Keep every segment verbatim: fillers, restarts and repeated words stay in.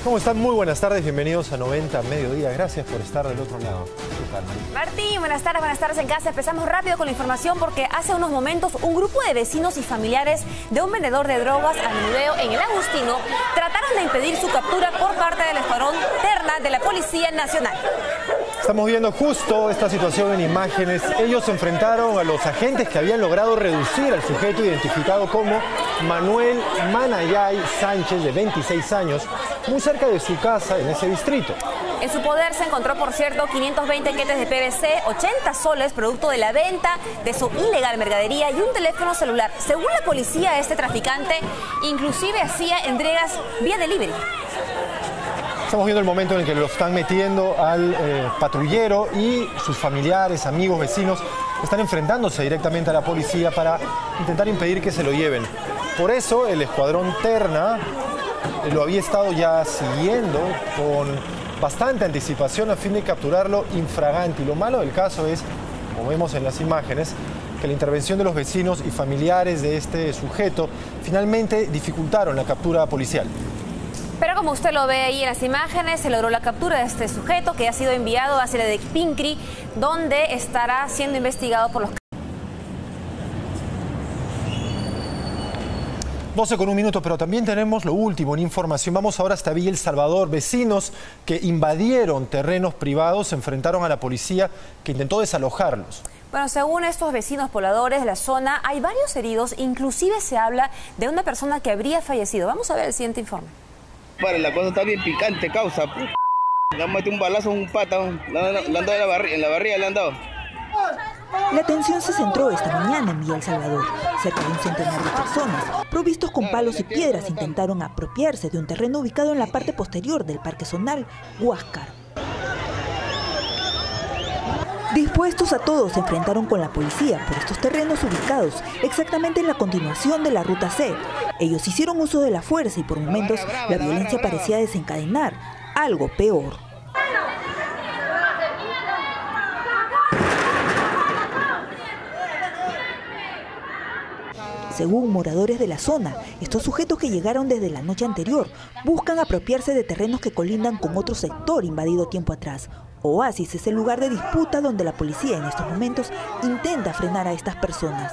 ¿Cómo están? Muy buenas tardes, bienvenidos a noventa Mediodía. Gracias por estar del otro lado. ¿Qué tal, Martín, buenas tardes, buenas tardes en casa. Empezamos rápido con la información porque hace unos momentos un grupo de vecinos y familiares de un vendedor de drogas al menudeo en el Agustino trataron de impedir su captura por parte del escuadrón Terna de la Policía Nacional. Estamos viendo justo esta situación en imágenes. Ellos se enfrentaron a los agentes que habían logrado reducir al sujeto identificado como Manuel Manayay Sánchez, de veintiséis años, muy cerca de su casa en ese distrito. En su poder se encontró, por cierto, quinientos veinte quetes de P V C, ochenta soles, producto de la venta de su ilegal mercadería, y un teléfono celular. Según la policía, este traficante inclusive hacía entregas vía delivery. Estamos viendo el momento en el que lo están metiendo al eh, patrullero, y sus familiares, amigos, vecinos están enfrentándose directamente a la policía para intentar impedir que se lo lleven. Por eso el escuadrón Terna eh, lo había estado ya siguiendo con bastante anticipación a fin de capturarlo infraganti. Y lo malo del caso es, como vemos en las imágenes, que la intervención de los vecinos y familiares de este sujeto finalmente dificultaron la captura policial. Pero como usted lo ve ahí en las imágenes, se logró la captura de este sujeto, que ha sido enviado hacia la de Pincri, donde estará siendo investigado por los... doce con un minuto, pero también tenemos lo último en información. Vamos ahora hasta Villa El Salvador. Vecinos que invadieron terrenos privados se enfrentaron a la policía, que intentó desalojarlos. Bueno, según estos vecinos pobladores de la zona, hay varios heridos, inclusive se habla de una persona que habría fallecido. Vamos a ver el siguiente informe. Vale, la cosa está bien picante, causa. Le han metido un balazo a un pata, le han dado en la barriga, en la barriga le han dado. La atención se centró esta mañana en Villa El Salvador. Cerca de un centenar de personas, provistos con palos y piedras, intentaron apropiarse de un terreno ubicado en la parte posterior del Parque Zonal Huáscar. Dispuestos a todo, se enfrentaron con la policía por estos terrenos ubicados exactamente en la continuación de la Ruta C. Ellos hicieron uso de la fuerza y por momentos la violencia parecía desencadenar algo peor. Según moradores de la zona, estos sujetos que llegaron desde la noche anterior buscan apropiarse de terrenos que colindan con otro sector invadido tiempo atrás. Oasis es el lugar de disputa donde la policía en estos momentos intenta frenar a estas personas.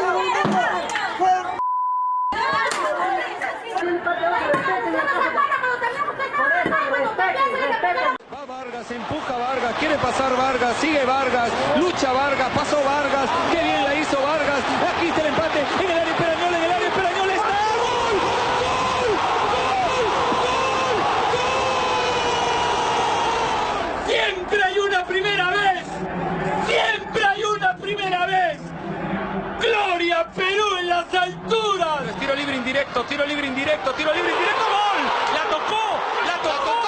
Va Vargas, empuja Vargas, quiere pasar Vargas, sigue Vargas, lucha Vargas, pasó Vargas, qué bien la hizo Vargas, aquí está el empate en el área Perañol, en el área Perañol está ¡gol! ¡Gol! ¡Gol! ¡Gol! Siempre hay una primera vez, siempre hay una primera vez. Gloria Perú en las alturas. Tiro libre indirecto, tiro libre indirecto, tiro libre indirecto, gol. La tocó, la tocó.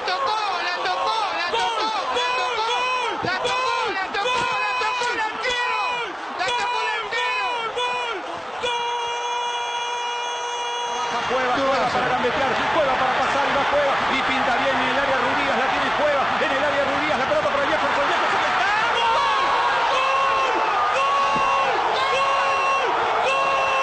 Cueva, Cueva para gambetear, Cueva para pasar y va Cueva y pinta bien en el área Rurías, la tiene Cueva, en el área Rurías, la pelota para Jefferson, Jefferson está, ¡gol! ¡Gol! ¡Gol! ¡Gol!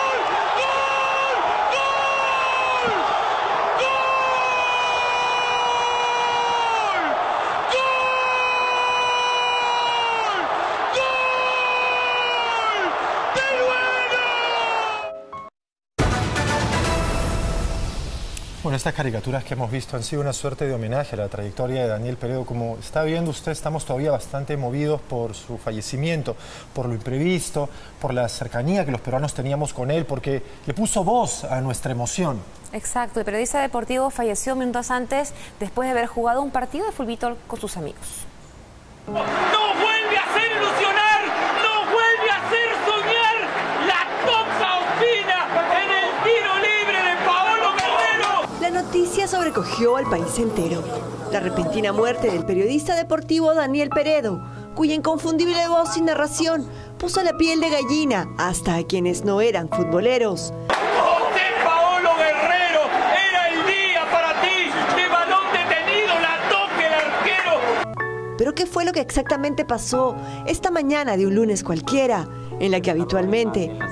Bueno, estas caricaturas que hemos visto han sido una suerte de homenaje a la trayectoria de Daniel Peredo. Como está viendo usted, estamos todavía bastante movidos por su fallecimiento, por lo imprevisto, por la cercanía que los peruanos teníamos con él, porque le puso voz a nuestra emoción. Exacto, el periodista deportivo falleció minutos antes, después de haber jugado un partido de fútbol con sus amigos. ¡No vuelve a hacer ilusionar! ¡No vuelve a hacer soñar! ¡La Copa Ospina en el tiro libre de Paolo Guerrero! La noticia sobrecogió al país entero. La repentina muerte del periodista deportivo Daniel Peredo, cuya inconfundible voz y narración puso la piel de gallina hasta a quienes no eran futboleros. ¡José Paolo Guerrero! ¡Era el día para ti! ¡De balón detenido! ¡La toque el arquero! ¿Pero qué fue lo que exactamente pasó esta mañana de un lunes cualquiera, en la que habitualmente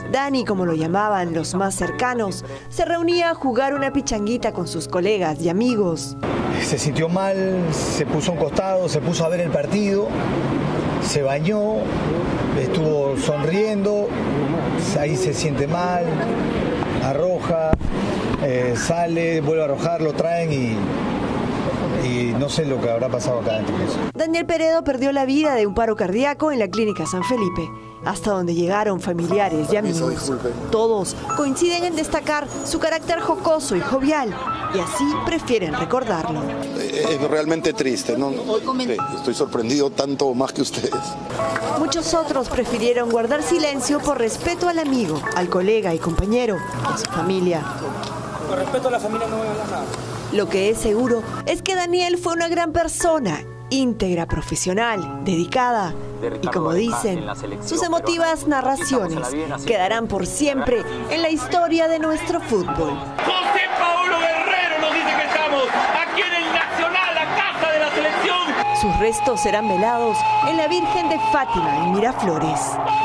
Dani, como lo llamaban los más cercanos, se reunía a jugar una pichanguita con sus colegas y amigos. Se sintió mal, se puso a un costado, se puso a ver el partido, se bañó, estuvo sonriendo, ahí se siente mal, arroja, eh, sale, vuelve a arrojar, lo traen y... y no sé lo que habrá pasado acá dentro de eso. Daniel Peredo perdió la vida de un paro cardíaco en la clínica San Felipe, hasta donde llegaron familiares y amigos. Todos coinciden en destacar su carácter jocoso y jovial, y así prefieren recordarlo. Es realmente triste, ¿no? Estoy sorprendido tanto más que ustedes. Muchos otros prefirieron guardar silencio por respeto al amigo, al colega y compañero, y a su familia. Por respeto a la familia no voy a hablar nada. Lo que es seguro es que Daniel fue una gran persona, íntegra, profesional, dedicada. Y como dicen, sus emotivas narraciones quedarán por siempre en la historia de nuestro fútbol. José Paulo Guerrero nos dice que estamos aquí en el Nacional, la casa de la selección. Sus restos serán velados en la Virgen de Fátima en Miraflores.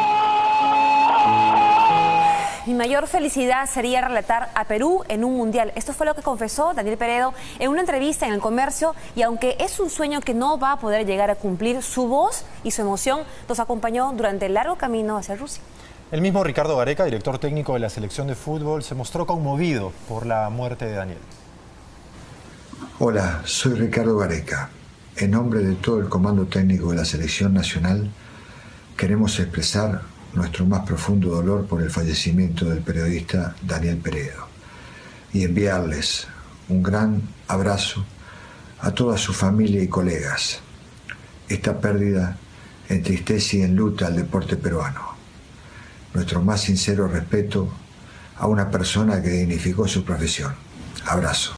Mi mayor felicidad sería relatar a Perú en un mundial. Esto fue lo que confesó Daniel Peredo en una entrevista en El Comercio, y aunque es un sueño que no va a poder llegar a cumplir, su voz y su emoción nos acompañó durante el largo camino hacia Rusia. El mismo Ricardo Gareca, director técnico de la selección de fútbol, se mostró conmovido por la muerte de Daniel. Hola, soy Ricardo Gareca. En nombre de todo el comando técnico de la selección nacional, queremos expresar nuestro más profundo dolor por el fallecimiento del periodista Daniel Peredo y enviarles un gran abrazo a toda su familia y colegas. Esta pérdida entristece y enluta al deporte peruano. Nuestro más sincero respeto a una persona que dignificó su profesión. Abrazo.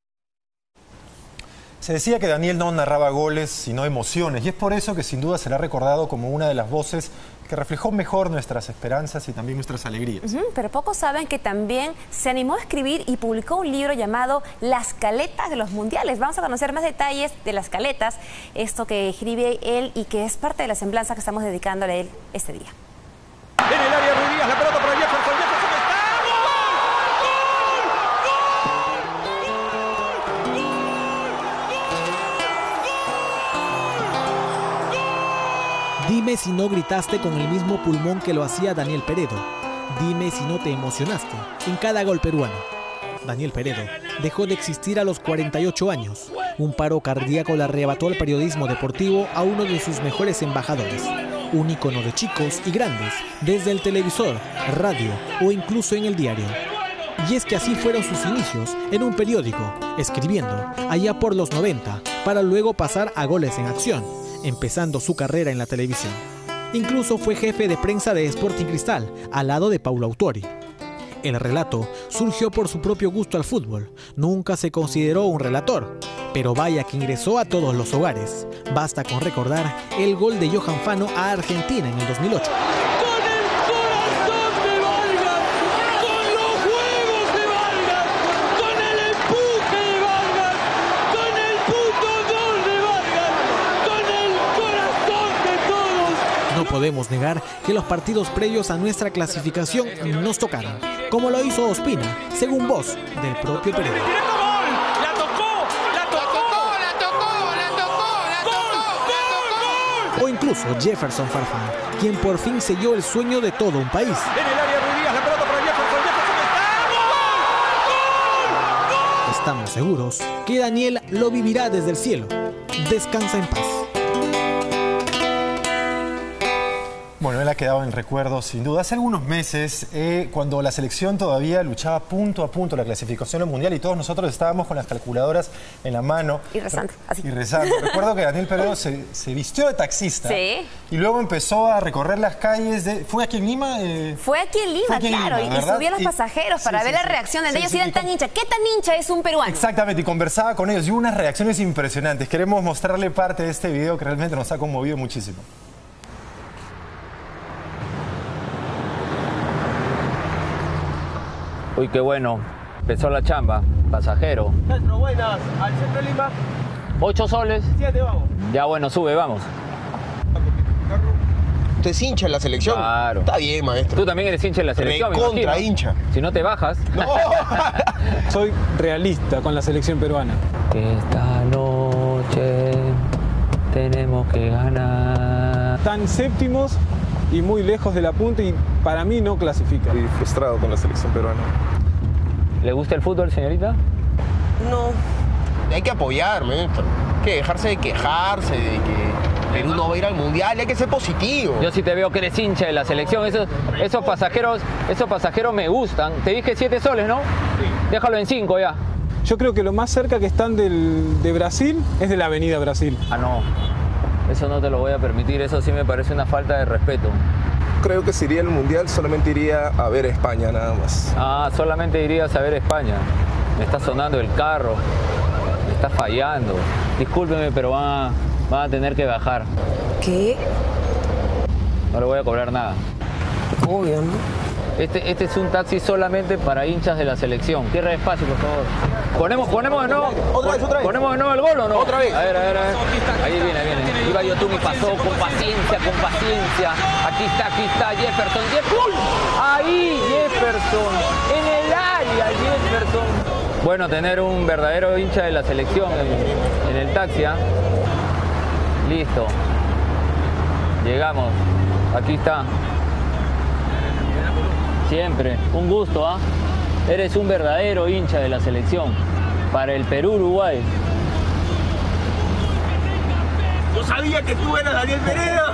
Se decía que Daniel no narraba goles, sino emociones, y es por eso que sin duda será recordado como una de las voces que reflejó mejor nuestras esperanzas y también nuestras alegrías. Uh-huh, pero pocos saben que también se animó a escribir y publicó un libro llamado Las Caletas de los Mundiales. Vamos a conocer más detalles de Las Caletas, esto que escribe él y que es parte de la semblanza que estamos dedicándole a él este día. En el área Ruidías, la pelota para Jefferson, Jefferson está. Dime si no gritaste con el mismo pulmón que lo hacía Daniel Peredo. Dime si no te emocionaste en cada gol peruano. Daniel Peredo dejó de existir a los cuarenta y ocho años. Un paro cardíaco le arrebató al periodismo deportivo a uno de sus mejores embajadores. Un ícono de chicos y grandes, desde el televisor, radio o incluso en el diario. Y es que así fueron sus inicios en un periódico, escribiendo, allá por los noventa, para luego pasar a Goles en Acción, empezando su carrera en la televisión. Incluso fue jefe de prensa de Sporting Cristal, al lado de Paulo Autori. El relato surgió por su propio gusto al fútbol. Nunca se consideró un relator, pero vaya que ingresó a todos los hogares. Basta con recordar el gol de Johan Fano a Argentina en el dos mil ocho. No podemos negar que los partidos previos a nuestra clasificación nos tocaron, como lo hizo Ospina, según voz del propio Peredo. ¡La tocó! ¡La tocó! ¡La tocó! ¡La tocó! ¡La tocó! O incluso Jefferson Farfán, quien por fin selló el sueño de todo un país. En el área Ruidías, la pelota para Jefferson, Jefferson está. ¡Gol! ¡Gol! ¡Gol! Estamos seguros que Daniel lo vivirá desde el cielo. Descansa en paz. Bueno, él ha quedado en recuerdo sin duda. Hace algunos meses, eh, cuando la selección todavía luchaba punto a punto la clasificación al Mundial y todos nosotros estábamos con las calculadoras en la mano. Y rezando, así. Y rezando. Recuerdo que Daniel Peredo se, se vistió de taxista. Sí. Y luego empezó a recorrer las calles de... ¿Fue aquí en Lima? Eh, Fue aquí en Lima, aquí en claro. Lima, y, y subía a los y, pasajeros para sí, ver sí, la sí. reacción de Sí, ellos. sí, y eran y tan hincha. ¿Qué tan hincha es un peruano? Exactamente, y conversaba con ellos y hubo unas reacciones impresionantes. Queremos mostrarle parte de este video que realmente nos ha conmovido muchísimo. Uy, qué bueno. Empezó la chamba. Pasajero. Centro, buenas. Al centro de Lima. Ocho soles. Siete, vamos. Ya bueno, sube, vamos. Usted es hincha de la selección. Claro. Está bien, maestro. Tú también eres hincha de la selección. Contra hincha. Si no te bajas. No. Soy realista con la selección peruana. Esta noche tenemos que ganar. Están séptimos y muy lejos de la punta y para mí no clasifica. Estoy frustrado con la selección peruana. ¿Le gusta el fútbol, señorita? No. Hay que apoyar, maestro. Hay que dejarse de quejarse de que Perú no va a ir al mundial. Hay que ser positivo. Yo sí te veo que eres hincha de la selección. Esos, esos pasajeros, esos pasajeros me gustan. Te dije siete soles, ¿no? Sí. Déjalo en cinco ya. Yo creo que lo más cerca que están del, de Brasil es de la Avenida Brasil. Ah, no. Eso no te lo voy a permitir. Eso sí me parece una falta de respeto. Creo que si iría al mundial solamente iría a ver España nada más. Ah, solamente irías a ver España. Me está sonando el carro. Me está fallando. Discúlpeme, pero van a, van a tener que bajar. ¿Qué? No le voy a cobrar nada. Obvio, ¿no? Este, este es un taxi solamente para hinchas de la selección. Cierra espacio, por favor. Ponemos, ponemos de nuevo. Otra vez, otra vez. ¿Ponemos de nuevo el gol o no? Otra vez. A ver, a ver, a ver. Ahí viene, ahí viene. Iba Yotun y pasó con paciencia, con paciencia. Aquí está, aquí está Jefferson. Jefferson. Ahí, Jefferson. En el área, Jefferson. Bueno, tener un verdadero hincha de la selección en, en el taxi. ¿eh? Listo. Llegamos. Aquí está. Siempre, un gusto, ¿ah? ¿eh? Eres un verdadero hincha de la selección. Para el Perú-Uruguay. Yo sabía que tú eras Daniel Peredo.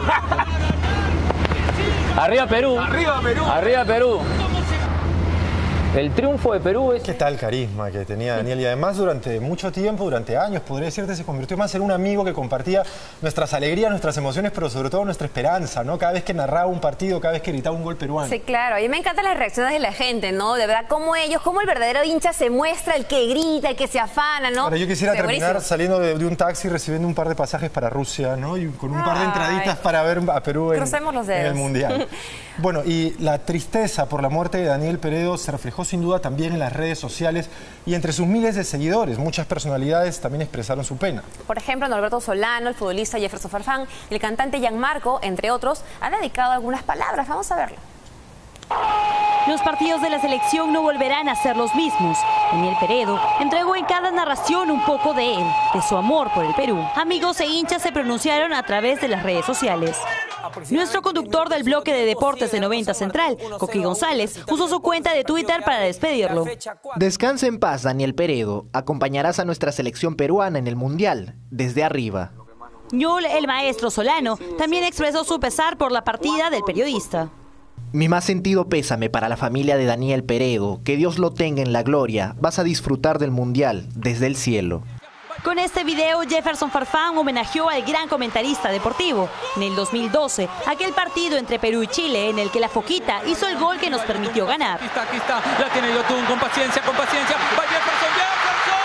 Arriba Perú. Arriba Perú. Arriba Perú. El triunfo de Perú es... ¿Qué tal carisma que tenía Daniel? Y además durante mucho tiempo, durante años, podría decirte, se convirtió más en un amigo que compartía nuestras alegrías, nuestras emociones, pero sobre todo nuestra esperanza, ¿no? Cada vez que narraba un partido, cada vez que gritaba un gol peruano. Sí, claro. A mí me encantan las reacciones de la gente, ¿no? De verdad, cómo ellos, cómo el verdadero hincha se muestra, el que grita, el que se afana, ¿no? Ahora, yo quisiera sí, terminar buenísimo. saliendo de, de un taxi recibiendo un par de pasajes para Rusia, ¿no? Y con un par de entraditas Ay. para ver a Perú en, Crucemos los en el dedos. Mundial. Bueno, y la tristeza por la muerte de Daniel Peredo se reflejó sin duda también en las redes sociales y entre sus miles de seguidores. Muchas personalidades también expresaron su pena. Por ejemplo, Norberto Solano, el futbolista Jefferson Farfán, el cantante Gianmarco, entre otros, han dedicado algunas palabras. Vamos a verlo. Los partidos de la selección no volverán a ser los mismos. Daniel Peredo entregó en cada narración un poco de él, de su amor por el Perú. Amigos e hinchas se pronunciaron a través de las redes sociales. Nuestro conductor del bloque de deportes de noventa Central, Coqui González, usó su cuenta de Twitter para despedirlo. Descansa en paz, Daniel Peredo. Acompañarás a nuestra selección peruana en el Mundial, desde arriba. Ñol, el maestro Solano, también expresó su pesar por la partida del periodista. Mi más sentido pésame para la familia de Daniel Peredo. Que Dios lo tenga en la gloria. Vas a disfrutar del Mundial desde el cielo. Con este video, Jefferson Farfán homenajeó al gran comentarista deportivo. En el dos mil doce, aquel partido entre Perú y Chile, en el que la Foquita hizo el gol que nos permitió ganar. Aquí está, aquí está, la tiene Yotun, con paciencia, con paciencia. Va Jefferson, Jefferson.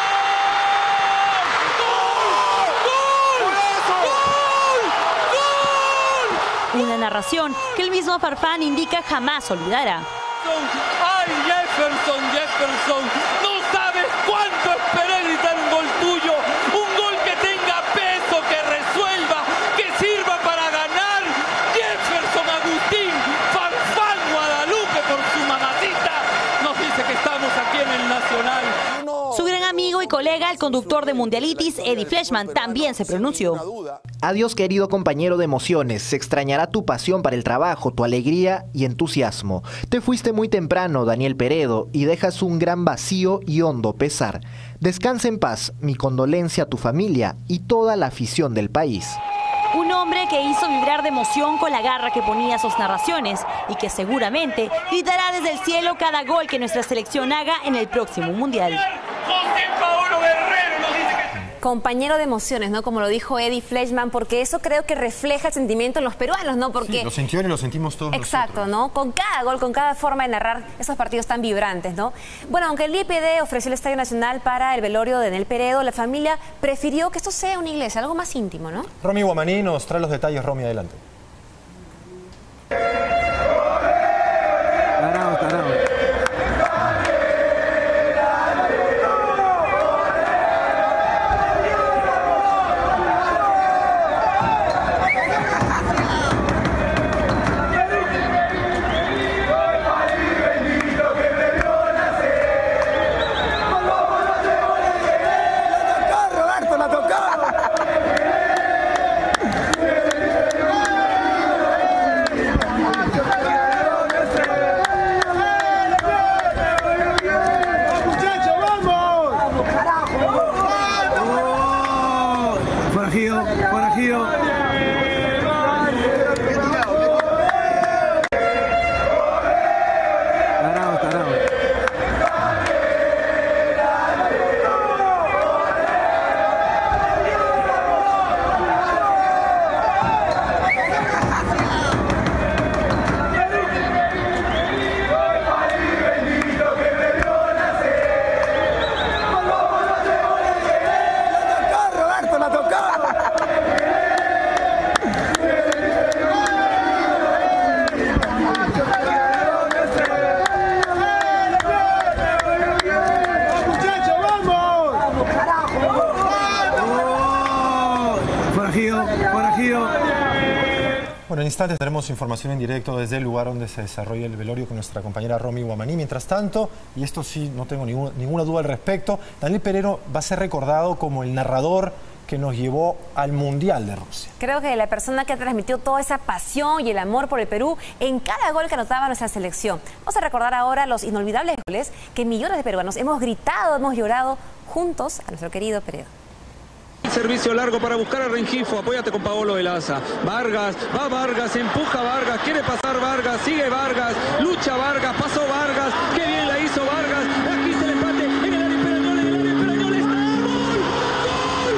¡Gol! ¡Gol! ¡Gol! Una narración que el mismo Farfán indica jamás olvidará. ¡Ay, Jefferson, Jefferson! ¡No sabes cuánto esperé gritar un gol tuyo! ¡Un gol que tenga peso, que resuelva, que sirva para ganar! ¡Jefferson Agustín Farfán Guadalupe por su mamacita! Nos dice que estamos aquí en el Nacional. Su gran amigo y colega, el conductor de Mundialitis, Eddie Fleischmann, también se pronunció. Adiós, querido compañero de emociones. Se extrañará tu pasión para el trabajo, tu alegría y entusiasmo. Te fuiste muy temprano, Daniel Peredo, y dejas un gran vacío y hondo pesar. Descansa en paz, mi condolencia a tu familia y toda la afición del país. Un hombre que hizo vibrar de emoción con la garra que ponía a sus narraciones y que seguramente gritará desde el cielo cada gol que nuestra selección haga en el próximo Mundial. José Paulo Guerrero nos dice que... Compañero de emociones, ¿no? Como lo dijo Eddie Fleischmann, porque eso creo que refleja el sentimiento en los peruanos, ¿no? Porque... Sí, lo sintieron y lo sentimos todos Exacto, nosotros. ¿no? Con cada gol, con cada forma de narrar esos partidos tan vibrantes, ¿no? Bueno, aunque el I P D ofreció el Estadio Nacional para el velorio de Daniel Peredo, la familia prefirió que esto sea una iglesia, algo más íntimo, ¿no? Romy Guamaní nos trae los detalles. Romy, adelante. Tarao, tarao. Bueno, en instantes tenemos información en directo desde el lugar donde se desarrolla el velorio con nuestra compañera Romy Guamaní. Mientras tanto, y esto sí, no tengo ningún, ninguna duda al respecto, Daniel Peredo va a ser recordado como el narrador que nos llevó al Mundial de Rusia. Creo que la persona que transmitió toda esa pasión y el amor por el Perú en cada gol que anotaba nuestra selección. Vamos a recordar ahora los inolvidables goles que millones de peruanos hemos gritado, hemos llorado juntos a nuestro querido Peredo. Servicio largo para buscar a Rengifo, apóyate con Paolo Velaza. Vargas, va Vargas, empuja Vargas, quiere pasar Vargas, sigue Vargas, lucha Vargas, pasó Vargas, qué bien la hizo Vargas, aquí está el empate, en el área Esperañol, en el área Esperañol está, ¡gol!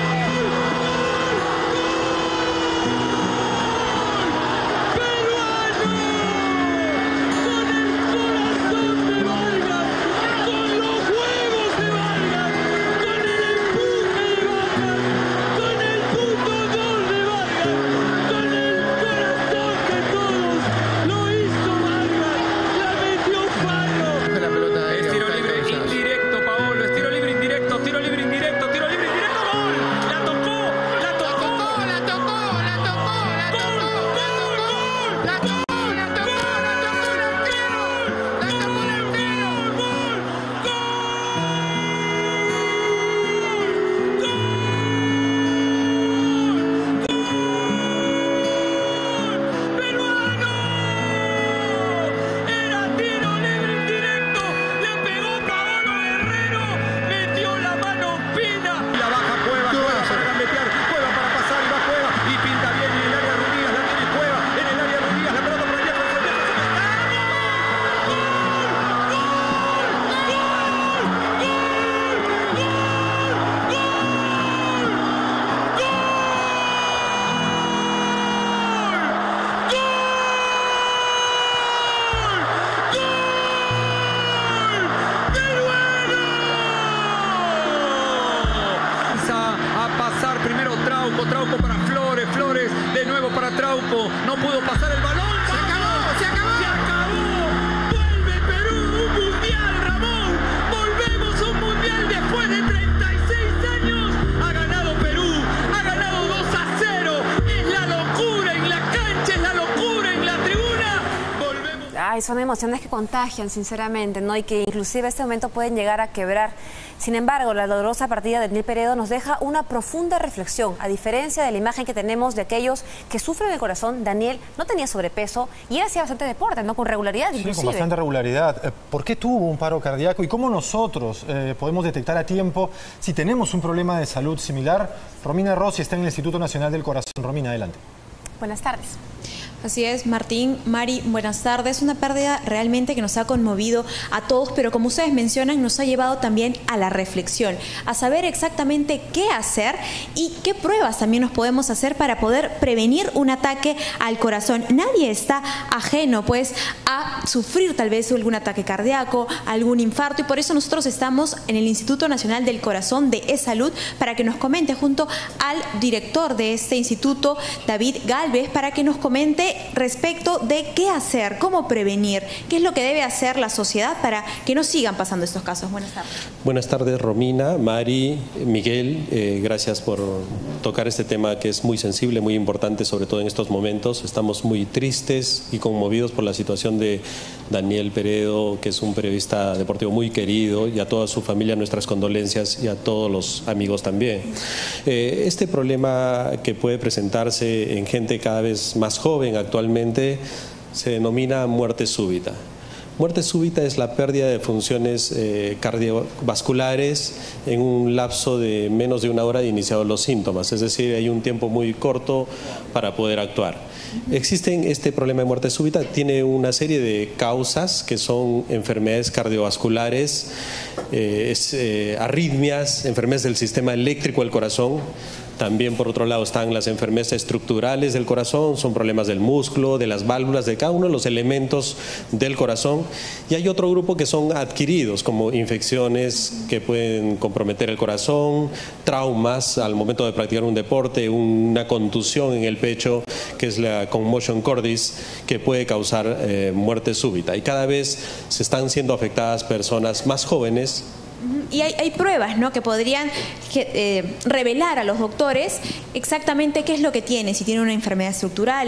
Trauco para Flores, Flores de nuevo para Trauco, no pudo pasar el balón. Se acabó, se acabó, se acabó. Vuelve Perú, un mundial, Ramón. Volvemos a un mundial después de treinta y seis años. Ha ganado Perú, ha ganado dos a cero. Es la locura en la cancha, es la locura en la tribuna. Volvemos. Ay, son emociones que contagian, sinceramente, ¿no? Y que inclusive en este momento pueden llegar a quebrar. Sin embargo, la dolorosa partida de Daniel Peredo nos deja una profunda reflexión. A diferencia de la imagen que tenemos de aquellos que sufren el corazón, Daniel no tenía sobrepeso y él hacía bastante deporte, ¿no? Con regularidad, inclusive. Sí, con bastante regularidad. ¿Por qué tuvo un paro cardíaco y cómo nosotros eh, podemos detectar a tiempo si tenemos un problema de salud similar? Romina Rossi está en el Instituto Nacional del Corazón. Romina, adelante. Buenas tardes. Así es, Martín, Mari, buenas tardes. Una pérdida realmente que nos ha conmovido a todos, pero como ustedes mencionan, nos ha llevado también a la reflexión, a saber exactamente qué hacer y qué pruebas también nos podemos hacer para poder prevenir un ataque al corazón. Nadie está ajeno, pues, a sufrir tal vez algún ataque cardíaco, algún infarto, y por eso nosotros estamos en el Instituto Nacional del Corazón de E-Salud para que nos comente junto al director de este instituto, David Galvez, para que nos comente respecto de qué hacer, cómo prevenir, qué es lo que debe hacer la sociedad para que no sigan pasando estos casos. Buenas tardes. Buenas tardes, Romina, Mari, Miguel, eh, gracias por tocar este tema que es muy sensible, muy importante, sobre todo en estos momentos. Estamos muy tristes y conmovidos por la situación de Daniel Peredo, que es un periodista deportivo muy querido, y a toda su familia nuestras condolencias y a todos los amigos también. Eh, este problema que puede presentarse en gente cada vez más joven actualmente se denomina muerte súbita. Muerte súbita es la pérdida de funciones eh, cardiovasculares en un lapso de menos de una hora de iniciados los síntomas, es decir, hay un tiempo muy corto para poder actuar. Existen este problema de muerte súbita, tiene una serie de causas que son enfermedades cardiovasculares, eh, es, eh, arritmias, enfermedades del sistema eléctrico del corazón. También, por otro lado, están las enfermedades estructurales del corazón, son problemas del músculo, de las válvulas, de cada uno de los elementos del corazón. Y hay otro grupo que son adquiridos, como infecciones que pueden comprometer el corazón, traumas al momento de practicar un deporte, una contusión en el pecho, que es la conmotion cordis, que puede causar eh, muerte súbita. Y cada vez se están siendo afectadas personas más jóvenes. Y hay, hay pruebas, ¿no?, que podrían que, eh, revelar a los doctores exactamente qué es lo que tiene, si tiene una enfermedad estructural,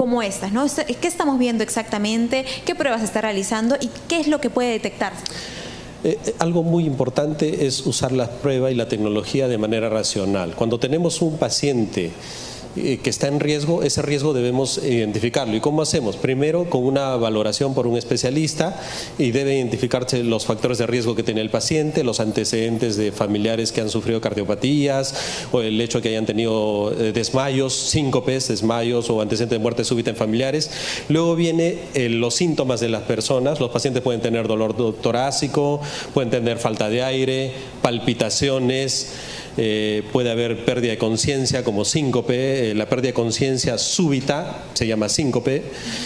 como estas, ¿no? ¿Qué estamos viendo exactamente? ¿Qué pruebas se está realizando? ¿Y qué es lo que puede detectarse? Eh, algo muy importante es usar la prueba y la tecnología de manera racional. Cuando tenemos un paciente que está en riesgo, ese riesgo debemos identificarlo. ¿Y cómo hacemos? Primero, con una valoración por un especialista, y debe identificarse los factores de riesgo que tiene el paciente, los antecedentes de familiares que han sufrido cardiopatías, o el hecho de que hayan tenido desmayos, síncopes, desmayos o antecedentes de muerte súbita en familiares. Luego viene eh, los síntomas de las personas. Los pacientes pueden tener dolor torácico, pueden tener falta de aire, palpitaciones. Eh, puede haber pérdida de conciencia como síncope, eh, la pérdida de conciencia súbita se llama síncope,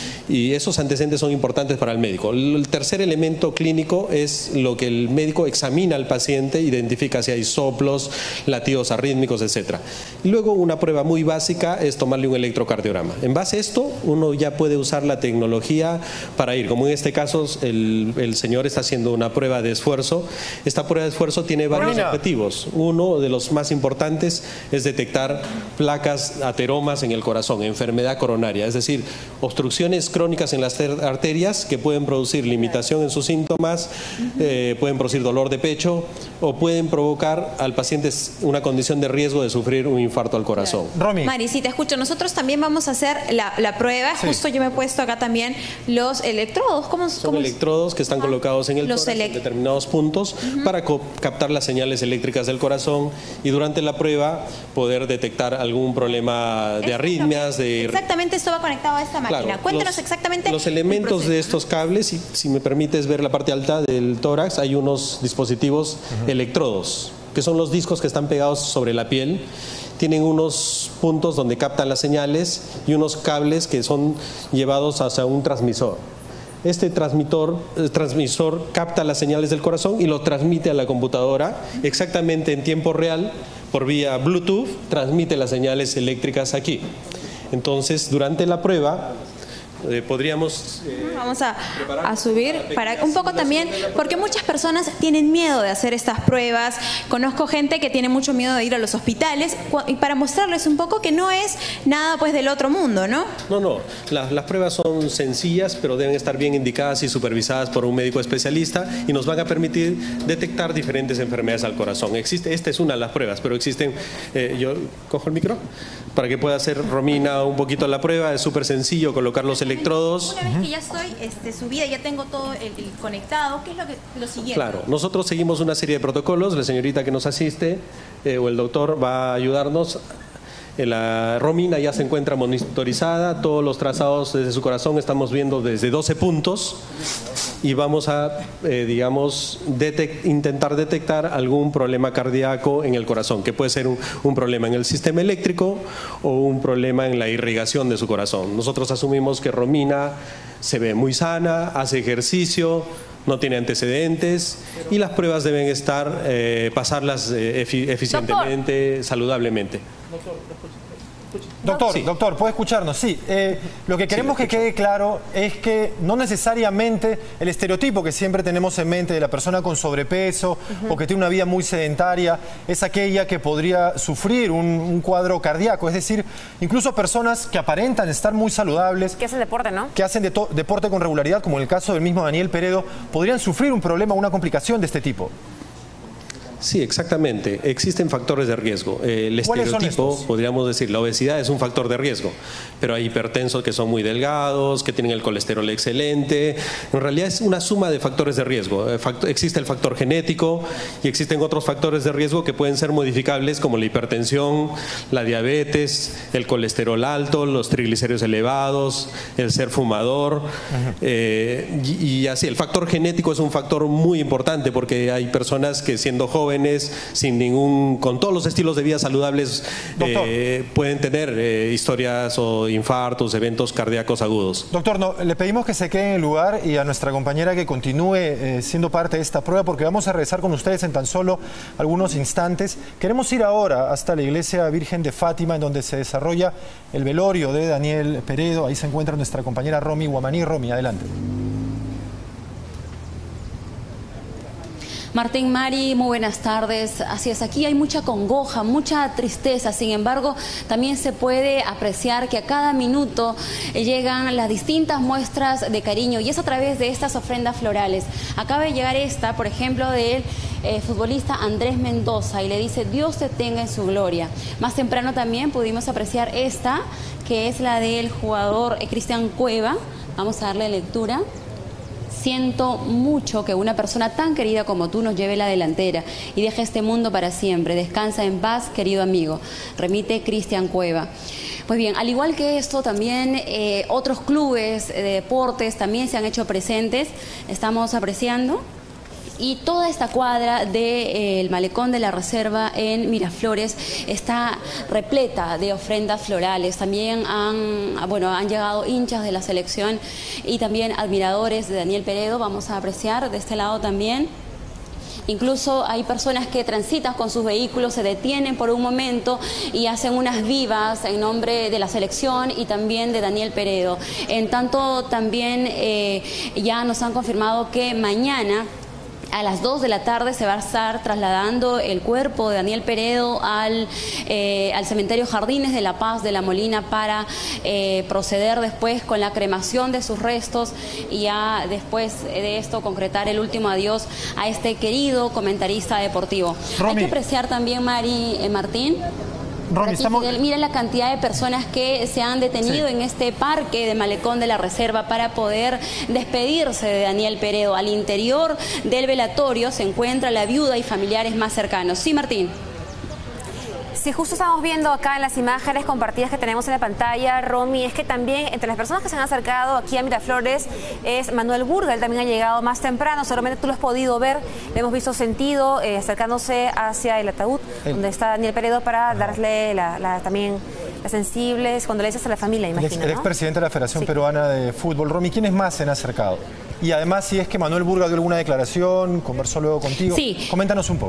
y esos antecedentes son importantes para el médico. El tercer elemento clínico es lo que el médico examina al paciente, identifica si hay soplos, latidos arrítmicos, etcétera. Y luego una prueba muy básica es tomarle un electrocardiograma. En base a esto, uno ya puede usar la tecnología para ir, como en este caso el, el señor está haciendo una prueba de esfuerzo. Esta prueba de esfuerzo tiene varios Romina. objetivos. Uno de los más importantes es detectar placas, ateromas en el corazón, enfermedad coronaria, es decir, obstrucciones crónicas en las arterias que pueden producir limitación en sus síntomas, eh, pueden producir dolor de pecho o pueden provocar al paciente una condición de riesgo de sufrir un infarto al corazón. Romy. Mari, sí, te escucho. Nosotros también vamos a hacer la, la prueba. Sí. Justo yo me he puesto acá también los electrodos. ¿Cómo, Son cómo electrodos que están colocados en el Los tórax elec- en determinados puntos para captar las señales eléctricas del corazón y durante la prueba poder detectar algún problema de arritmias, de... Exactamente, esto va conectado a esta máquina. Claro, Cuéntanos los- exactamente Los el elementos proceso, de ¿no? estos cables, y si me permites ver la parte alta del tórax, hay unos dispositivos electrodos, que son los discos que están pegados sobre la piel. Tienen unos puntos donde captan las señales y unos cables que son llevados hacia un transmisor. Este transmisor, eh, transmisor capta las señales del corazón y lo transmite a la computadora exactamente en tiempo real por vía Bluetooth, transmite las señales eléctricas aquí. Entonces, durante la prueba, eh, podríamos... eh, Vamos a, a subir para un poco también, porque muchas personas tienen miedo de hacer estas pruebas. Conozco gente que tiene mucho miedo de ir a los hospitales, cua- y para mostrarles un poco que no es nada pues del otro mundo, ¿no? No, no, la- las pruebas son sencillas, pero deben estar bien indicadas y supervisadas por un médico especialista y nos van a permitir detectar diferentes enfermedades al corazón. Existe, esta es una de las pruebas, pero existen, eh, yo cojo el micro para que pueda hacer Romina un poquito la prueba. Es súper sencillo colocar los electrodos. Una vez que ya estoy este, subida, ya tengo todo el, el conectado, ¿qué es lo, que, lo siguiente? Claro, nosotros seguimos una serie de protocolos. La señorita que nos asiste eh, o el doctor va a ayudarnos. Eh, La Romina ya se encuentra monitorizada, todos los trazados desde su corazón estamos viendo desde doce puntos y vamos a, eh, digamos, detec- intentar detectar algún problema cardíaco en el corazón, que puede ser un, un problema en el sistema eléctrico o un problema en la irrigación de su corazón. Nosotros asumimos que Romina se ve muy sana, hace ejercicio, no tiene antecedentes y las pruebas deben estar, eh, pasarlas eh, efi- eficientemente, saludablemente. Doctor, Sí. doctor, ¿puede escucharnos? Sí. Eh, lo que queremos que quede claro es que no necesariamente el estereotipo que siempre tenemos en mente de la persona con sobrepeso o que tiene una vida muy sedentaria es aquella que podría sufrir un, un cuadro cardíaco. Es decir, incluso personas que aparentan estar muy saludables, Que hace deporte, ¿no? que hacen de to- deporte con regularidad, como en el caso del mismo Daniel Peredo, podrían sufrir un problema o una complicación de este tipo. Sí, exactamente. Existen factores de riesgo. Eh, el ¿Cuáles son estereotipo, estos? podríamos decir, la obesidad es un factor de riesgo, pero hay hipertensos que son muy delgados, que tienen el colesterol excelente. En realidad es una suma de factores de riesgo. Eh, fact- existe el factor genético y existen otros factores de riesgo que pueden ser modificables, como la hipertensión, la diabetes, el colesterol alto, los triglicéridos elevados, el ser fumador. Eh, y, y así, el factor genético es un factor muy importante porque hay personas que siendo jóvenes, sin ningún, con todos los estilos de vida saludables, eh, pueden tener eh, historias o infartos, eventos cardíacos agudos. Doctor, no, le pedimos que se quede en el lugar y a nuestra compañera que continúe eh, siendo parte de esta prueba, porque vamos a regresar con ustedes en tan solo algunos instantes. Queremos ir ahora hasta la Iglesia Virgen de Fátima, en donde se desarrolla el velorio de Daniel Peredo. Ahí se encuentra nuestra compañera Romy Guamaní. Romy, adelante. Martín, Mari, muy buenas tardes. Así es, aquí hay mucha congoja, mucha tristeza. Sin embargo, también se puede apreciar que a cada minuto llegan las distintas muestras de cariño y es a través de estas ofrendas florales. Acaba de llegar esta, por ejemplo, del eh, futbolista Andrés Mendoza y le dice Dios te tenga en su gloria. Más temprano también pudimos apreciar esta, que es la del jugador eh, Cristian Cueva. Vamos a darle lectura. Siento mucho que una persona tan querida como tú nos lleve la delantera y deje este mundo para siempre. Descansa en paz, querido amigo. Remite Cristian Cueva. Pues bien, al igual que esto, también eh, otros clubes de deportes también se han hecho presentes. Estamos apreciando. Y toda esta cuadra del de, eh, Malecón de la Reserva en Miraflores está repleta de ofrendas florales. También han, bueno, han llegado hinchas de la selección y también admiradores de Daniel Peredo. Vamos a apreciar de este lado también. Incluso hay personas que transitan con sus vehículos, se detienen por un momento y hacen unas vivas en nombre de la selección y también de Daniel Peredo. En tanto, también eh, ya nos han confirmado que mañana a las dos de la tarde se va a estar trasladando el cuerpo de Daniel Peredo al, eh, al cementerio Jardines de la Paz de La Molina para eh, proceder después con la cremación de sus restos y ya después de esto concretar el último adiós a este querido comentarista deportivo. Romy. Hay que apreciar también, Mari, eh, Martín. Romy, aquí, estamos... Fidel, mira la cantidad de personas que se han detenido sí. en este parque de Malecón de la Reserva para poder despedirse de Daniel Peredo. Al interior del velatorio se encuentra la viuda y familiares más cercanos. Sí, Martín. Sí, justo estamos viendo acá en las imágenes compartidas que tenemos en la pantalla, Romy, es que también entre las personas que se han acercado aquí a Miraflores es Manuel Burga. Él también ha llegado más temprano, seguramente tú lo has podido ver, le hemos visto sentido eh, acercándose hacia el ataúd el... donde está Daniel Peredo para darle la, la, también las sensibles condolencias a la familia, imagino, El, el expresidente de la Federación sí. Peruana de Fútbol. Romy, ¿quiénes más se han acercado? Y además, si es que Manuel Burga dio alguna declaración, conversó luego contigo, sí. coméntanos un poco.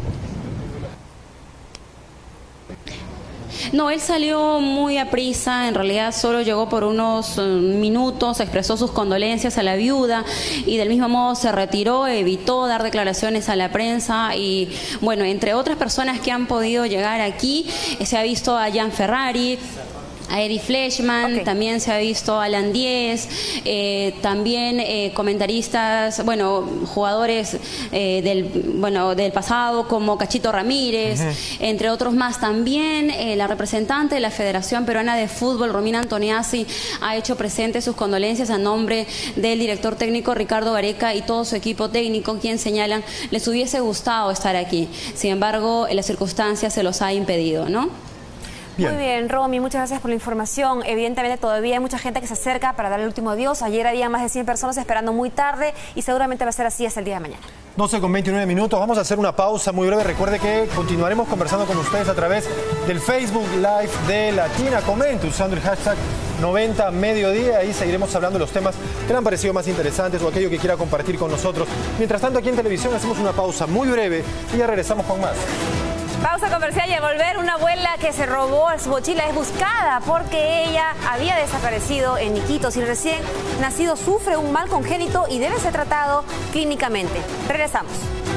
No, él salió muy a prisa, en realidad solo llegó por unos minutos, expresó sus condolencias a la viuda y del mismo modo se retiró, evitó dar declaraciones a la prensa y bueno, entre otras personas que han podido llegar aquí, se ha visto a Jan Ferrari, a Eddie Fleischmann, okay. también se ha visto a Alan Díez, eh, también eh, comentaristas, bueno, jugadores eh, del, bueno, del pasado como Cachito Ramírez, uh-huh. entre otros más. También eh, la representante de la Federación Peruana de Fútbol, Romina Antoniazzi, ha hecho presente sus condolencias a nombre del director técnico Ricardo Gareca y todo su equipo técnico, quien señalan les hubiese gustado estar aquí. Sin embargo, las circunstancias se los ha impedido, ¿no? Bien. Muy bien, Romy, muchas gracias por la información. Evidentemente todavía hay mucha gente que se acerca para dar el último adiós. Ayer había más de cien personas esperando muy tarde y seguramente va a ser así hasta el día de mañana. doce con veintinueve minutos, vamos a hacer una pausa muy breve. Recuerde que continuaremos conversando con ustedes a través del Facebook Live de Latina. Comente usando el hashtag noventa mediodía y seguiremos hablando de los temas que le han parecido más interesantes o aquello que quiera compartir con nosotros. Mientras tanto, aquí en televisión hacemos una pausa muy breve y ya regresamos con más. Pausa comercial y al volver, una abuela que se robó su mochila es buscada porque ella había desaparecido en Iquitos y recién nacido sufre un mal congénito y debe ser tratado clínicamente. Regresamos.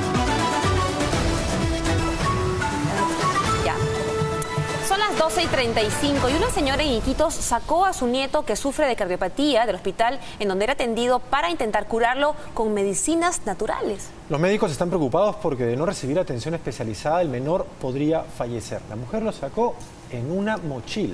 Ya. Son las doce y treinta y cinco y una señora en Iquitos sacó a su nieto que sufre de cardiopatía del hospital en donde era atendido para intentar curarlo con medicinas naturales. Los médicos están preocupados porque de no recibir atención especializada el menor podría fallecer. La mujer lo sacó en una mochila.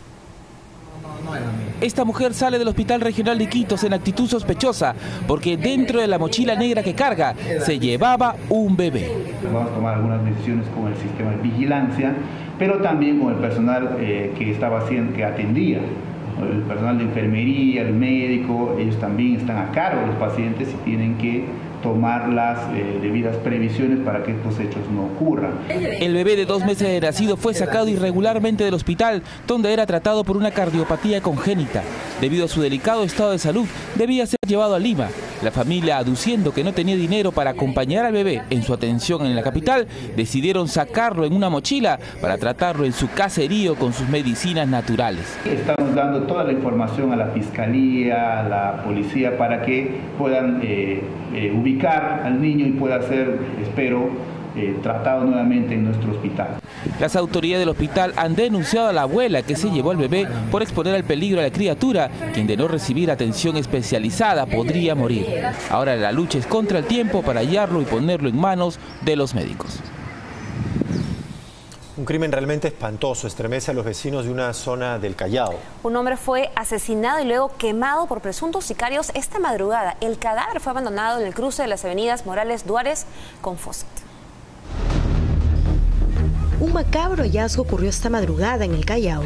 Esta mujer sale del Hospital Regional de Iquitos en actitud sospechosa porque dentro de la mochila negra que carga se llevaba un bebé. Vamos a tomar algunas decisiones con el sistema de vigilancia, pero también con el personal eh, que estaba haciendo, que atendía. El personal de enfermería, el médico, ellos también están a cargo de los pacientes y tienen que tomar las eh, debidas previsiones para que estos hechos no ocurran. El bebé de dos meses de nacido fue sacado irregularmente del hospital, donde era tratado por una cardiopatía congénita. Debido a su delicado estado de salud, debía ser llevado a Lima. La familia, aduciendo que no tenía dinero para acompañar al bebé en su atención en la capital, decidieron sacarlo en una mochila para tratarlo en su caserío con sus medicinas naturales. Estamos dando toda la información a la fiscalía, a la policía, para que puedan eh, eh, ubicar al niño y pueda ser, espero, Eh, tratado nuevamente en nuestro hospital. Las autoridades del hospital han denunciado a la abuela que se llevó al bebé por exponer al peligro a la criatura, quien de no recibir atención especializada podría morir. Ahora la lucha es contra el tiempo para hallarlo y ponerlo en manos de los médicos. Un crimen realmente espantoso, estremece a los vecinos de una zona del Callao. Un hombre fue asesinado y luego quemado por presuntos sicarios esta madrugada. El cadáver fue abandonado en el cruce de las avenidas Morales Duárez con Fawcett. Un macabro hallazgo ocurrió esta madrugada en el Callao.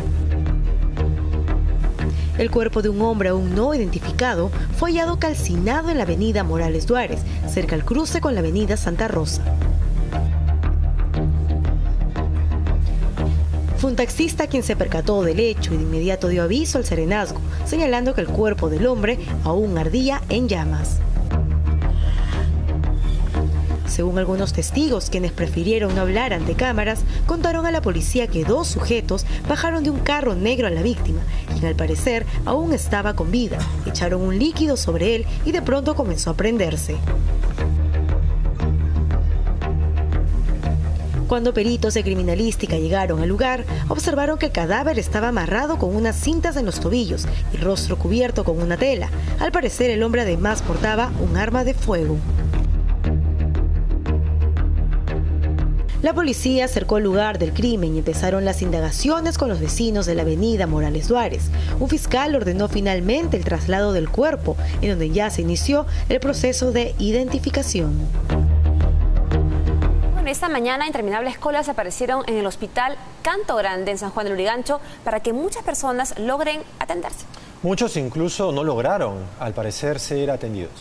El cuerpo de un hombre aún no identificado fue hallado calcinado en la avenida Morales Duárez, cerca al cruce con la avenida Santa Rosa. Fue un taxista quien se percató del hecho y de inmediato dio aviso al serenazgo, señalando que el cuerpo del hombre aún ardía en llamas. Según algunos testigos, quienes prefirieron no hablar ante cámaras, contaron a la policía que dos sujetos bajaron de un carro negro a la víctima, quien al parecer aún estaba con vida. Echaron un líquido sobre él y de pronto comenzó a prenderse. Cuando peritos de criminalística llegaron al lugar, observaron que el cadáver estaba amarrado con unas cintas en los tobillos y el rostro cubierto con una tela. Al parecer, el hombre además portaba un arma de fuego. La policía acercó al lugar del crimen y empezaron las indagaciones con los vecinos de la avenida Morales Duárez. Un fiscal ordenó finalmente el traslado del cuerpo, en donde ya se inició el proceso de identificación. Bueno, esta mañana interminables colas aparecieron en el hospital Canto Grande en San Juan del Lurigancho para que muchas personas logren atenderse. Muchos incluso no lograron, al parecer, ser atendidos.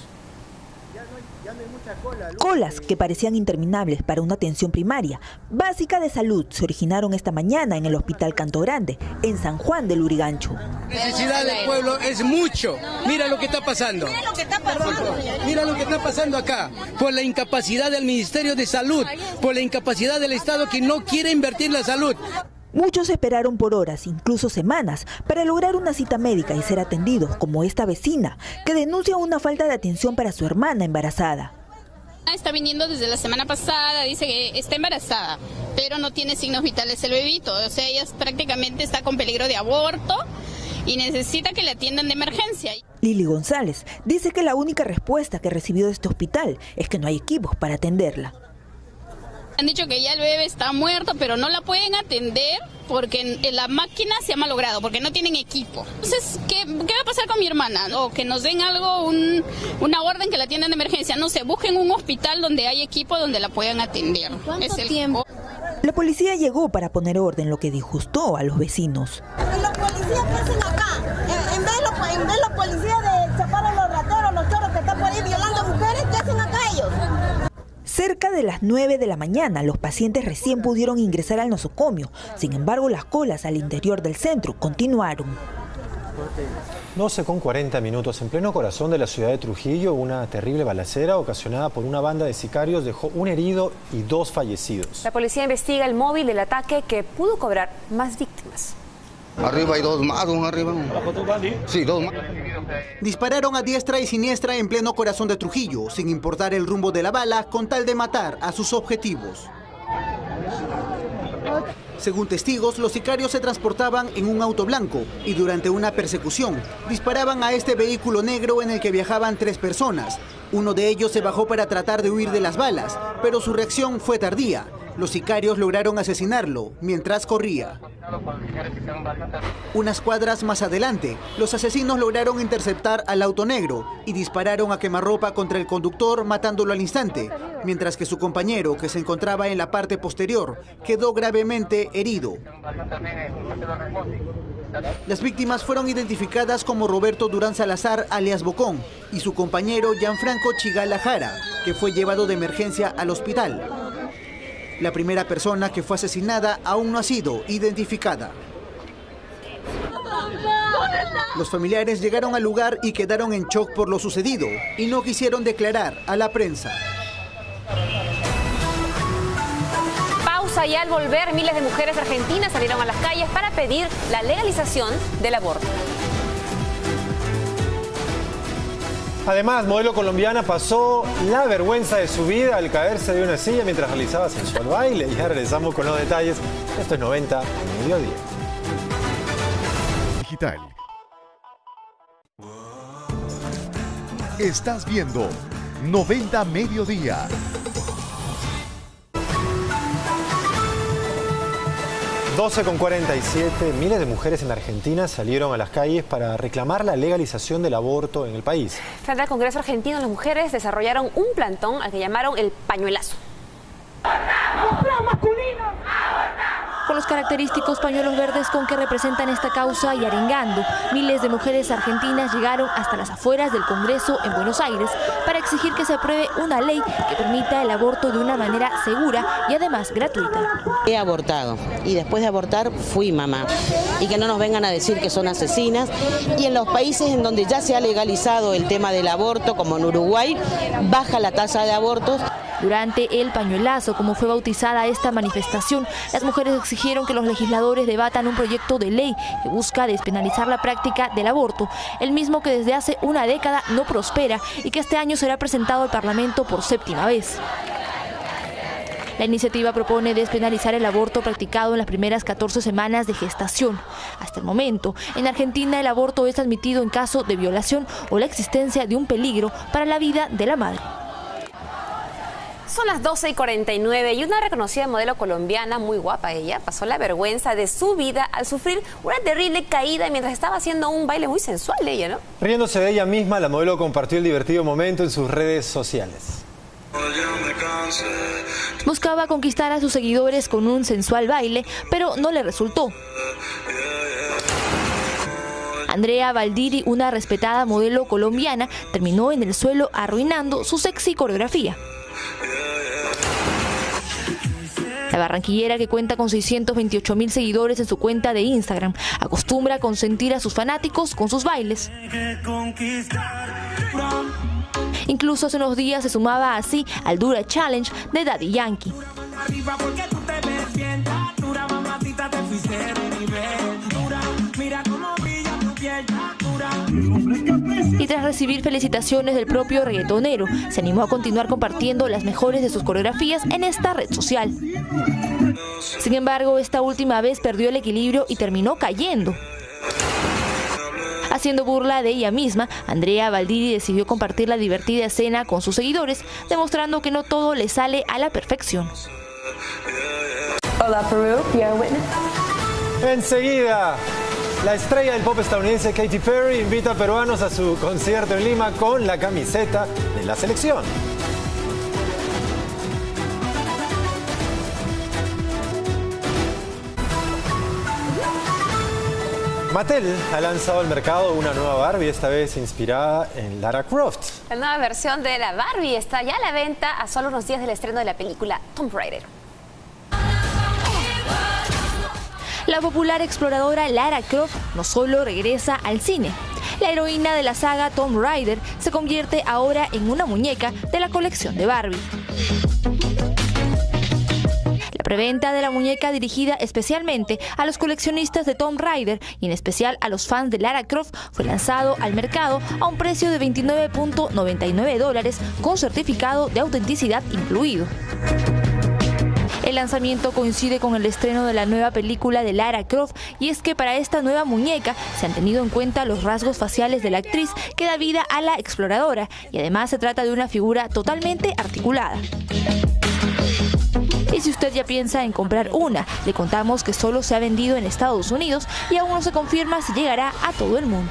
Colas que parecían interminables para una atención primaria, básica de salud, se originaron esta mañana en el Hospital Canto Grande, en San Juan del Lurigancho. La necesidad del pueblo es mucho. Mira lo que está pasando. Mira lo que está pasando. Mira lo que está pasando acá. Por la incapacidad del Ministerio de Salud, por la incapacidad del Estado que no quiere invertir en la salud. Muchos esperaron por horas, incluso semanas, para lograr una cita médica y ser atendidos, como esta vecina, que denuncia una falta de atención para su hermana embarazada. Está viniendo desde la semana pasada, dice que está embarazada, pero no tiene signos vitales el bebito, o sea, ella prácticamente está con peligro de aborto y necesita que la atiendan de emergencia. Lili González dice que la única respuesta que recibió de este hospital es que no hay equipos para atenderla. Han dicho que ya el bebé está muerto, pero no la pueden atender porque la máquina se ha malogrado, porque no tienen equipo. Entonces, ¿qué, qué va a pasar con mi hermana? O que nos den algo, un, una orden que la atiendan de emergencia. No sé, busquen un hospital donde hay equipo donde la puedan atender. ¿Cuánto es el... tiempo? La policía llegó para poner orden, lo que disgustó a los vecinos. ¿Y los policías qué hacen acá? En, en, vez de los, en vez de los policías de chapar a los rateros, los choros que están por ahí violando mujeres, ¿qué hacen acá ellos? Cerca de las nueve de la mañana, los pacientes recién pudieron ingresar al nosocomio. Sin embargo, las colas al interior del centro continuaron. doce con cuarenta minutos, en pleno corazón de la ciudad de Trujillo, una terrible balacera ocasionada por una banda de sicarios dejó un herido y dos fallecidos. La policía investiga el móvil del ataque que pudo cobrar más víctimas. Arriba hay dos más, un arriba. Sí, dos más. Dispararon a diestra y siniestra en pleno corazón de Trujillo, sin importar el rumbo de la bala, con tal de matar a sus objetivos. Según testigos, los sicarios se transportaban en un auto blanco y durante una persecución disparaban a este vehículo negro en el que viajaban tres personas. Uno de ellos se bajó para tratar de huir de las balas, pero su reacción fue tardía. Los sicarios lograron asesinarlo mientras corría. Unas cuadras más adelante, los asesinos lograron interceptar al auto negro y dispararon a quemarropa contra el conductor, matándolo al instante, mientras que su compañero, que se encontraba en la parte posterior, quedó gravemente herido. Las víctimas fueron identificadas como Roberto Durán Salazar, alias Bocón, y su compañero Gianfranco Chigala Jara, que fue llevado de emergencia al hospital. La primera persona que fue asesinada aún no ha sido identificada. Los familiares llegaron al lugar y quedaron en shock por lo sucedido y no quisieron declarar a la prensa. Pausa y al volver, miles de mujeres argentinas salieron a las calles para pedir la legalización del aborto. Además, modelo colombiana pasó la vergüenza de su vida al caerse de una silla mientras realizaba sensual baile. Ya regresamos con los detalles. Esto es noventa Mediodía. Digital. Estás viendo noventa Mediodía. doce con cuarenta y siete, miles de mujeres en Argentina salieron a las calles para reclamar la legalización del aborto en el país. Frente al Congreso argentino, las mujeres desarrollaron un plantón al que llamaron el pañuelazo. Con los característicos pañuelos verdes con que representan esta causa y arengando, miles de mujeres argentinas llegaron hasta las afueras del Congreso en Buenos Aires para exigir que se apruebe una ley que permita el aborto de una manera segura y además gratuita. He abortado y después de abortar fui mamá. Y que no nos vengan a decir que son asesinas. Y en los países en donde ya se ha legalizado el tema del aborto, como en Uruguay, baja la tasa de abortos. Durante el pañuelazo, como fue bautizada esta manifestación, las mujeres exigieron que los legisladores debatan un proyecto de ley que busca despenalizar la práctica del aborto, el mismo que desde hace una década no prospera y que este año será presentado al Parlamento por séptima vez. La iniciativa propone despenalizar el aborto practicado en las primeras catorce semanas de gestación. Hasta el momento, en Argentina el aborto es admitido en caso de violación o la existencia de un peligro para la vida de la madre. Son las doce y cuarenta y nueve y una reconocida modelo colombiana, muy guapa ella, pasó la vergüenza de su vida al sufrir una terrible caída mientras estaba haciendo un baile muy sensual ella, ¿no? Riéndose de ella misma, la modelo compartió el divertido momento en sus redes sociales. Buscaba conquistar a sus seguidores con un sensual baile, pero no le resultó. Andrea Valdiri, una respetada modelo colombiana, terminó en el suelo arruinando su sexy coreografía. La barranquillera, que cuenta con seiscientos veintiocho mil seguidores en su cuenta de Instagram, acostumbra a consentir a sus fanáticos con sus bailes. Incluso hace unos días se sumaba así al Dura Challenge de Daddy Yankee. Y tras recibir felicitaciones del propio reggaetonero, se animó a continuar compartiendo las mejores de sus coreografías en esta red social. Sin embargo, esta última vez perdió el equilibrio y terminó cayendo. Haciendo burla de ella misma, Andrea Valdiri decidió compartir la divertida escena con sus seguidores, demostrando que no todo le sale a la perfección. Hola Perú, you're a witness. Enseguida, la estrella del pop estadounidense Katy Perry invita a peruanos a su concierto en Lima con la camiseta de la selección. Mattel ha lanzado al mercado una nueva Barbie, esta vez inspirada en Lara Croft. La nueva versión de la Barbie está ya a la venta a solo unos días del estreno de la película Tomb Raider. La popular exploradora Lara Croft no solo regresa al cine. La heroína de la saga Tomb Raider se convierte ahora en una muñeca de la colección de Barbie. La preventa de la muñeca, dirigida especialmente a los coleccionistas de Tomb Raider y en especial a los fans de Lara Croft, fue lanzado al mercado a un precio de veintinueve punto noventa y nueve dólares con certificado de autenticidad incluido. El lanzamiento coincide con el estreno de la nueva película de Lara Croft, y es que para esta nueva muñeca se han tenido en cuenta los rasgos faciales de la actriz que da vida a la exploradora, y además se trata de una figura totalmente articulada. Y si usted ya piensa en comprar una, le contamos que solo se ha vendido en Estados Unidos y aún no se confirma si llegará a todo el mundo.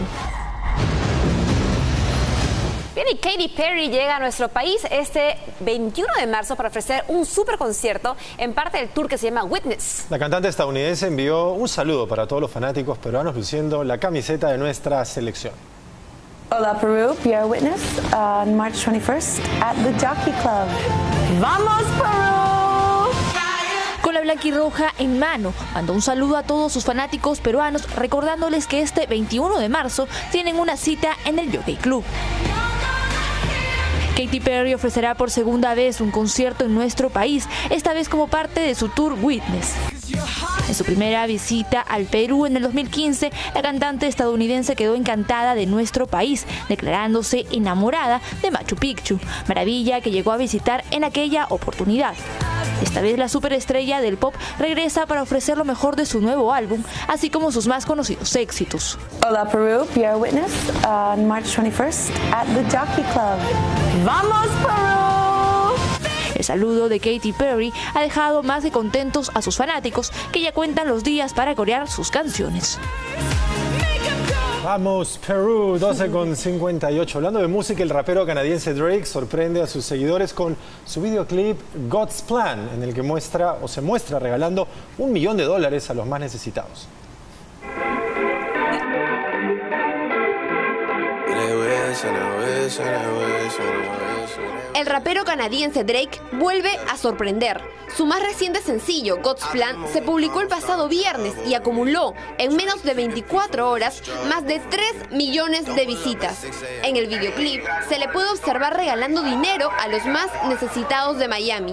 Bien, y Katy Perry llega a nuestro país este veintiuno de marzo para ofrecer un super concierto en parte del tour que se llama Witness. La cantante estadounidense envió un saludo para todos los fanáticos peruanos luciendo la camiseta de nuestra selección. Hola Perú, be our witness on March twenty-first at the Jockey Club. ¡Vamos Perú! Con la Black blanquirroja en mano, mandó un saludo a todos sus fanáticos peruanos, recordándoles que este veintiuno de marzo tienen una cita en el Jockey Club. Katy Perry ofrecerá por segunda vez un concierto en nuestro país, esta vez como parte de su tour Witness. En su primera visita al Perú en el dos mil quince, la cantante estadounidense quedó encantada de nuestro país, declarándose enamorada de Machu Picchu, maravilla que llegó a visitar en aquella oportunidad. Esta vez la superestrella del pop regresa para ofrecer lo mejor de su nuevo álbum, así como sus más conocidos éxitos. Hola Perú, be our witness on March twenty-first at the Jockey Club. ¡Vamos Perú! El saludo de Katy Perry ha dejado más que contentos a sus fanáticos, que ya cuentan los días para corear sus canciones. Vamos, Perú, doce con cincuenta y ocho. Hablando de música, el rapero canadiense Drake sorprende a sus seguidores con su videoclip God's Plan, en el que muestra o se muestra regalando un millón de dólares a los más necesitados. El rapero canadiense Drake vuelve a sorprender. Su más reciente sencillo, God's Plan, se publicó el pasado viernes y acumuló en menos de veinticuatro horas más de tres millones de visitas. En el videoclip se le puede observar regalando dinero a los más necesitados de Miami.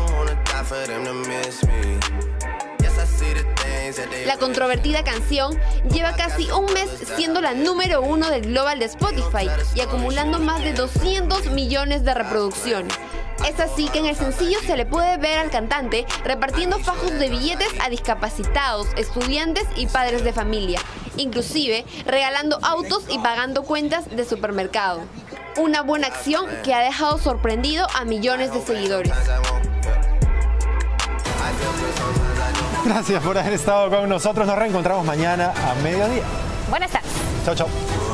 La controvertida canción lleva casi un mes siendo la número uno del global de Spotify y acumulando más de doscientos millones de reproducciones. Es así que en el sencillo se le puede ver al cantante repartiendo fajos de billetes a discapacitados, estudiantes y padres de familia, inclusive regalando autos y pagando cuentas de supermercado. Una buena acción que ha dejado sorprendido a millones de seguidores. Gracias por haber estado con nosotros. Nos reencontramos mañana a mediodía. Buenas tardes. Chao, chao.